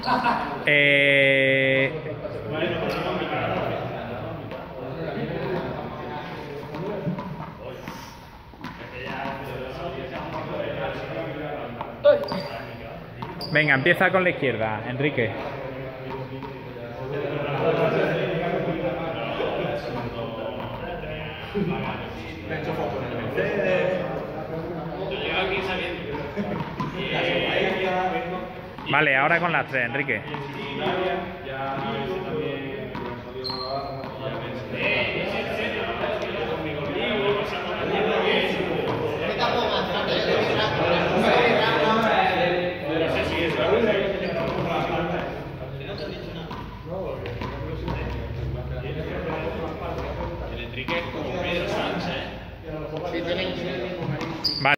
Venga, empieza con la izquierda, Enrique. Vale, ahora con las tres, Enrique.